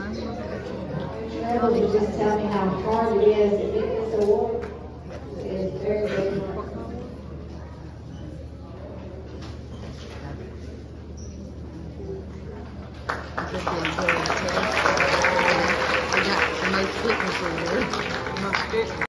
Travel to just tell me how hard it is to get this award. It is very, very hard. I think they enjoy the test. They got the most fitness award.